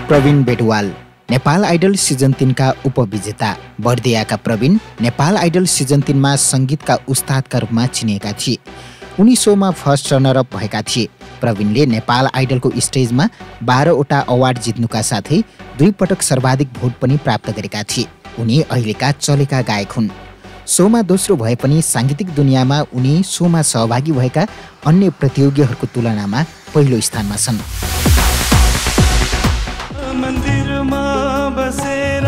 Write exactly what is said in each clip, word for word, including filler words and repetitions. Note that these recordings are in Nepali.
प्रवीण बेटवाल नेपाल आइडल सिजन तीन का उपविजेता। बर्दियाका प्रवीण नेपाल आइडल सिजन तीन मा संगीतका उस्तादका रूपमा चिनिएका थिए। उनी सोमा फर्स्ट रनर अप भएका थिए। प्रवीणले नेपाल आइडलको स्टेजमा बाह्रवटा अवार्ड जित्नुका साथै दुई पटक सर्वाधिक भोट पनि प्राप्त गरेका थिए। उनी अहिलेका चलेका गायक हुन्। सोमा दोस्रो भए पनि सांगीतिक दुनियाँमा उनी सोमा सहभागी भएका अन्य प्रतियोगीहरूको तुलनामा पहिलो स्थानमा छन्। मन्दिरमा बसेर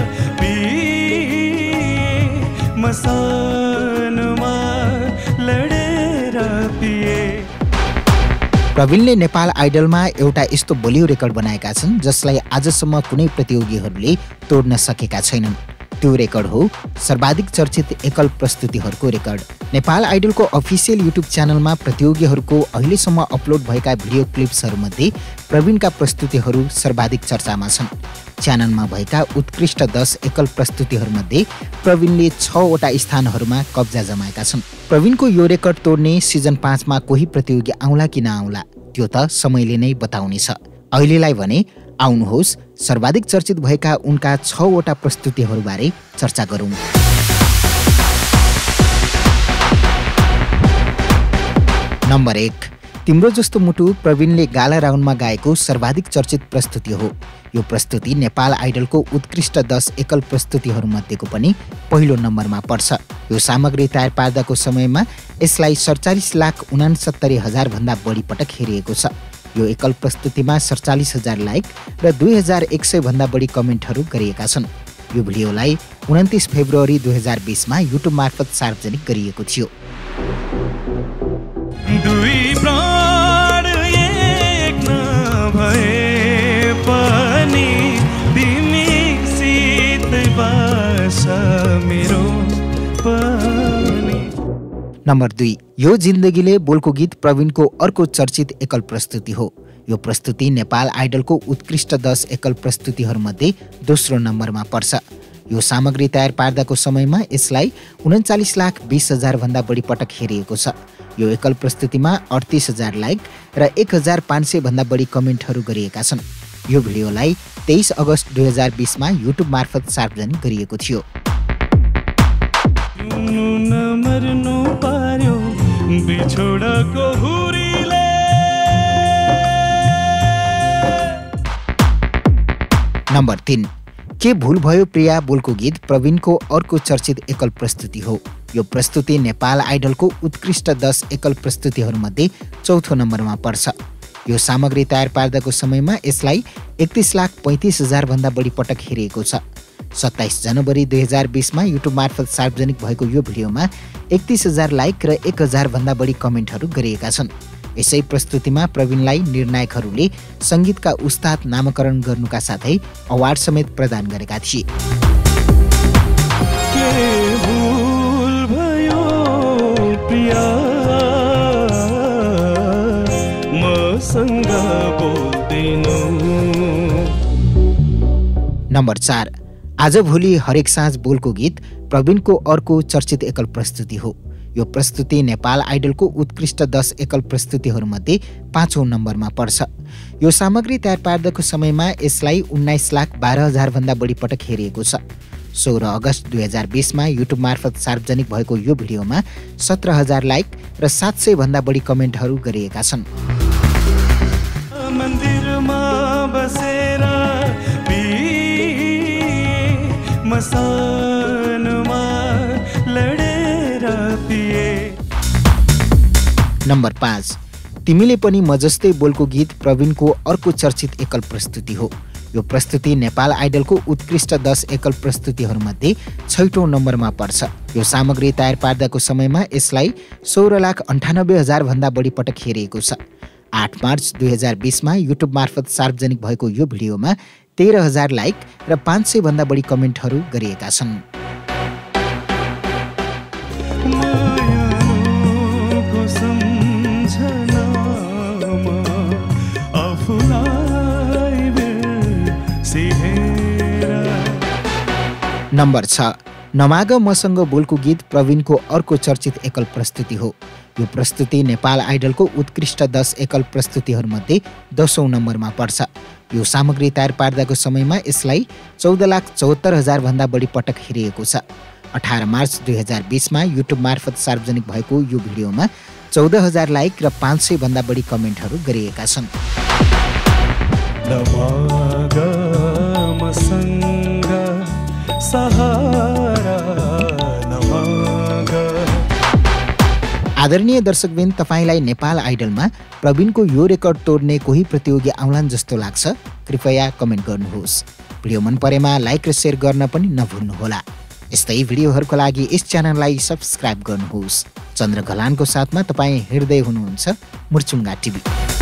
मसानमा लडेर पिए। प्रवीणले नेपाल आइडलमा एउटा यस्तो बलियो रेकर्ड बनाएका छन् जसलाई आजसम्म कुनै प्रतियोगीहरूले तोड्न सकेका छैनन्। त्यो रेकर्ड हो सर्वाधिक चर्चित एकल प्रस्तुतिहरूको रेकर्ड। नेपाल आइडलको अफिसियल युट्युब च्यानलमा प्रतियोगीहरूको अहिलेसम्म अपलोड भएका भिडियो क्लिप्सहरूमध्ये प्रवीणका प्रस्तुतिहरू सर्वाधिक चर्चामा छन्। च्यानलमा भएका उत्कृष्ट दस एकल प्रस्तुतिहरूमध्ये प्रवीणले छवटा स्थानहरूमा कब्जा जमाएका छन्। प्रवीणको यो रेकर्ड तोड्ने सिजन पाँचमा कोही प्रतियोगी आउला कि नआउला त्यो त समयले नै बताउनेछ। अहिलेलाई भने आउनुहोस् सर्वाधिक चर्चित भएका उनका छवटा प्रस्तुतिहरूबारे चर्चा गरौँ। नम्बर एक, तिम्रो जस्तो मुटु प्रवीणले गाला राउन्डमा गाएको सर्वाधिक चर्चित प्रस्तुति हो। यो प्रस्तुति नेपाल आइडलको उत्कृष्ट दस एकल प्रस्तुतिहरूमध्येको पनि पहिलो नम्बरमा पर्छ। यो सामग्री तयार पार्दाको समयमा यसलाई सडचालिस लाख उनासत्तरी हजार भन्दा बढी पटक हेरिएको छ। यो एकल प्रस्तुतिमा सडचालिस हजार लाइक र दुई हजार एक सय भन्दा बढी कमेन्टहरू गरिएका छन्। यो भिडियोलाई उन्तिस फेब्रुअरी दुई हजार बिसमा युट्युब मार्फत सार्वजनिक गरिएको थियो। दुई प्राण एक नभए पनि तिमीसित बस मेरो पनि। नम्बर दुई, यो जिन्दगीले बोलको गीत प्रवीणको अर्को चर्चित एकल प्रस्तुति हो। यो प्रस्तुति नेपाल आइडलको उत्कृष्ट दस एकल प्रस्तुतिहरूमध्ये दोस्रो नम्बरमा पर्छ। यो सामग्री तयार पार्दाको समयमा यसलाई उन्चालिस लाख बिस हजार भन्दा बढी पटक हेरिएको छ। यो एकल प्रस्तुतिमा अडतिस हजार लाइक र एक हजार पाँच सय भन्दा बढी कमेन्टहरू गरिएका छन्। यो भिडियोलाई तेइस अगस्त दुई हजार बिसमा युट्युब मार्फत सार्वजनिक गरिएको थियो। नम्बर तीन, के भूल भयो प्रिया बोलको गीत प्रवीणको अर्को चर्चित एकल प्रस्तुति हो। यो प्रस्तुति नेपाल आइडलको उत्कृष्ट दस एकल प्रस्तुतिहरूमध्ये चौथो नम्बरमा पर्छ। यो सामग्री तयार पार्दाको समयमा यसलाई एकतिस लाख पैँतिस हजार भन्दा बढी पटक हेरिएको छ। सत्ताइस जनवरी दुई हजार बिसमा युट्युब मार्फत सार्वजनिक भएको यो भिडियोमा एकतिस हजार लाइक र एक हजार भन्दा बढी कमेन्टहरू गरिएका छन्। यसै प्रस्तुतिमा प्रवीणलाई निर्णायकहरूले सङ्गीतका उस्ताद नामाकरण गर्नुका साथै अवार्ड समेत प्रदान गरेका थिए। नम्बर चार, आजभोलि हरेक साँझ बोलको गीत प्रवीणको अर्को चर्चित एकल प्रस्तुति हो। यो प्रस्तुति नेपाल आइडलको उत्कृष्ट दस एकल प्रस्तुतिहरूमध्ये पाँचौं नम्बरमा पर्छ। यो सामग्री तयार पार्दाको समयमा यसलाई उन्नाइस लाख बाह्र हजार भन्दा बढी पटक हेरिएको छ। सोह्र अगस्त दुई हजार बिसमा युट्युब मार्फत सार्वजनिक भएको यो भिडियोमा सत्र हजार लाइक र सात सय भन्दा बढी कमेन्टहरू गरिएका छन्। मन्दिरमा बसेर मसानमा लडेर पिए। नम्बर पाँच, तिमीले पनि म जस्तै बोलको गीत प्रवीणको अर्को चर्चित एकल प्रस्तुति हो। यो प्रस्तुति नेपाल आइडलको उत्कृष्ट दस एकल प्रस्तुतिहरूमध्ये छैटौं नम्बरमा पर्छ। यो सामग्री तयार पार्दाको समयमा यसलाई सोह्र लाख अन्ठानब्बे हजार भन्दा बढी पटक हेरिएको छ। आठ मार्च दुई हजार बिसमा युट्युब मार्फत सार्वजनिक भएको यो भिडियोमा तेह्र हजार लाइक र पाँच सय भन्दा बढी कमेन्टहरू गरिएका छन्। नम्बर छ, नमाग मसँग बोलको गीत प्रवीणको अर्को चर्चित एकल प्रस्तुति हो। यो प्रस्तुति नेपाल आइडलको उत्कृष्ट दस एकल प्रस्तुतिहरूमध्ये दसौं नम्बरमा पर्छ। यो सामग्री तयार पार्दाको समयमा यसलाई चौध लाख चौहत्तर हजार भन्दा बढी पटक हेरिएको छ। अठार मार्च दुई हजार बिसमा युट्युब मार्फत सार्वजनिक भएको यो भिडियोमा चौध हजार लाइक र पाँच सय भन्दा बढी कमेन्टहरू गरिएका छन्। आदरणीय दर्शकबिन, तपाईलाई नेपाल आइडलमा प्रवीणको यो रेकर्ड तोड्ने कोही प्रतियोगी आउलान् जस्तो लाग्छ? कृपया कमेन्ट गर्नुहोस्। भिडियो मन परेमा लाइक र सेयर गर्न पनि नभुल्नुहोला। यस्तै भिडियोहरूको लागि यस च्यानललाई सब्स्क्राइब गर्नुहोस्। चन्द्र घलानको साथमा तपाईँ हेर्दै हुनुहुन्छ मुर्चुङ्गा टिभी।